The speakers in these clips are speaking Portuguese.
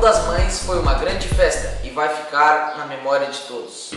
das Mães foi uma grande festa e vai ficar na memória de todos.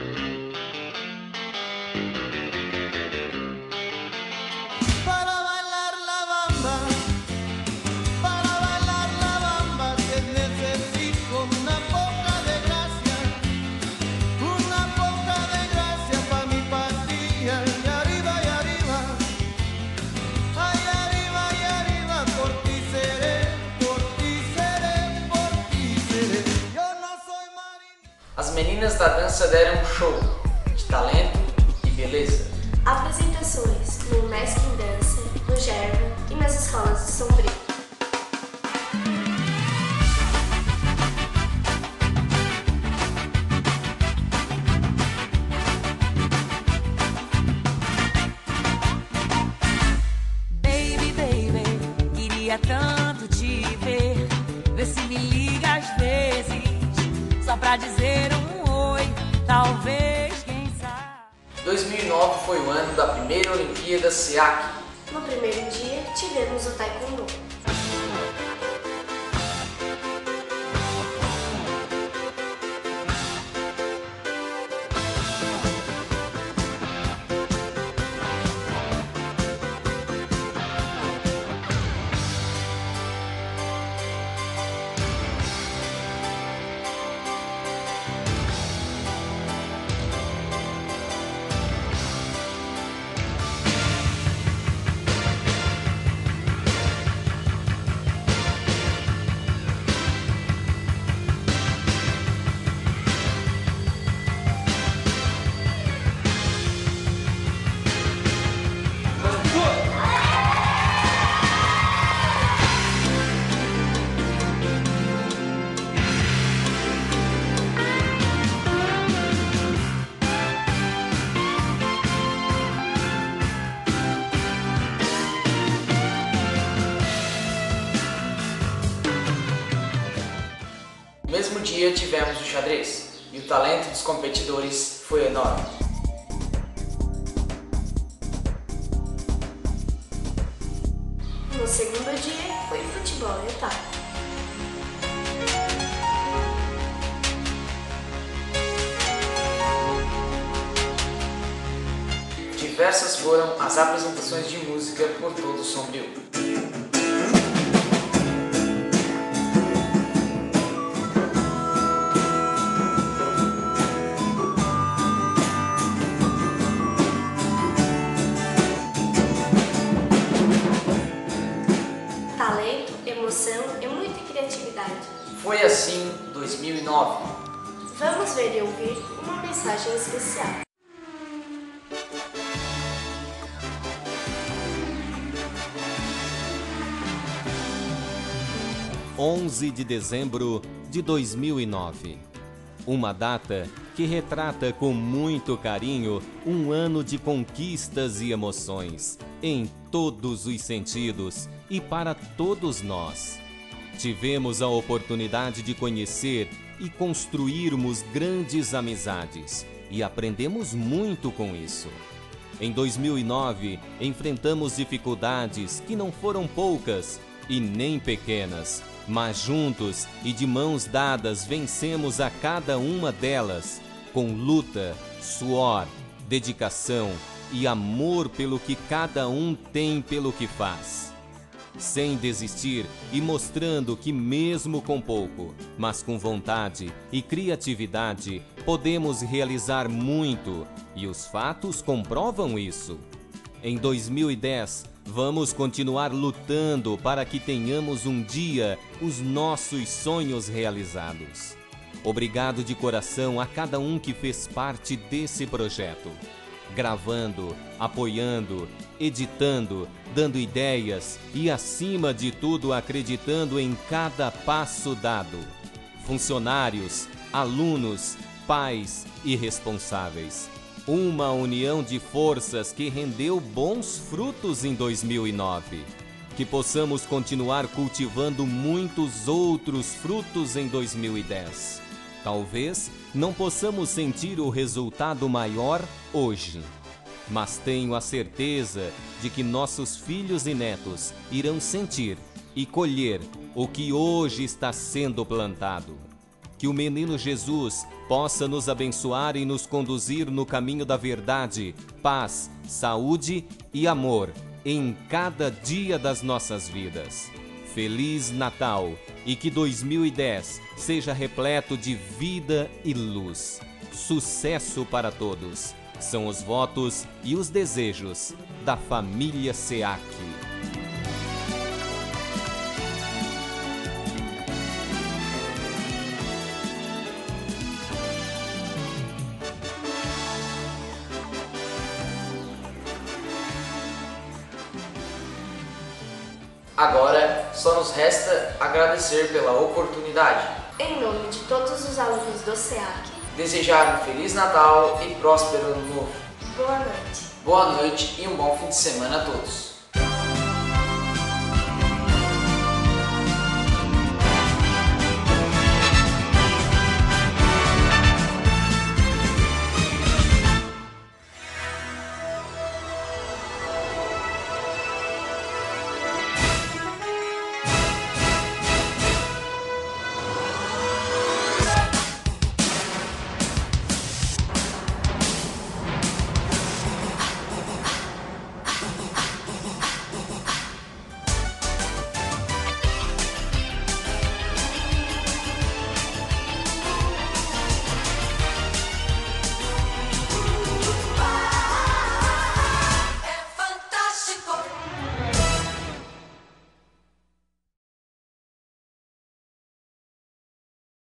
As meninas da dança deram um show de talento e beleza. Apresentações no Mask in Dança, no Gerva e nas escolas de Sombrio. Baby, baby, queria tanto te ver. Vê se me liga às vezes, só pra dizer oi, talvez, quem sabe. 2009 foi o ano da primeira Olimpíada SEAC. No primeiro dia, tivemos o Taekwondo. No mesmo dia tivemos o xadrez e o talento dos competidores foi enorme. No segundo dia, foi futebol e taco. Diversas foram as apresentações de música por todo o Sombrio. Talento, emoção e muita criatividade. Foi assim 2009. Vamos ver e ouvir uma mensagem especial. de dezembro de 2009. Uma data que retrata com muito carinho um ano de conquistas e emoções, em todos os sentidos e para todos nós. Tivemos a oportunidade de conhecer e construirmos grandes amizades e aprendemos muito com isso. Em 2009, enfrentamos dificuldades que não foram poucas e nem pequenas, mas juntos e de mãos dadas vencemos a cada uma delas, com luta, suor, dedicação e amor pelo que cada um tem pelo que faz. Sem desistir e mostrando que mesmo com pouco, mas com vontade e criatividade, podemos realizar muito, e os fatos comprovam isso. Em 2010, vamos continuar lutando para que tenhamos um dia os nossos sonhos realizados. Obrigado de coração a cada um que fez parte desse projeto. Gravando, apoiando, editando, dando ideias e, acima de tudo, acreditando em cada passo dado. Funcionários, alunos, pais e responsáveis. Uma união de forças que rendeu bons frutos em 2009. Que possamos continuar cultivando muitos outros frutos em 2010. Talvez não possamos sentir o resultado maior hoje, mas tenho a certeza de que nossos filhos e netos irão sentir e colher o que hoje está sendo plantado. Que o menino Jesus possa nos abençoar e nos conduzir no caminho da verdade, paz, saúde e amor em cada dia das nossas vidas. Feliz Natal e que 2010 seja repleto de vida e luz. Sucesso para todos. São os votos e os desejos da família SEAC. Agora, só nos resta agradecer pela oportunidade. Em nome de todos os alunos do SEAC, Desejar um Feliz Natal e próspero Ano Novo. boa noite. Boa noite e um bom fim de semana a todos.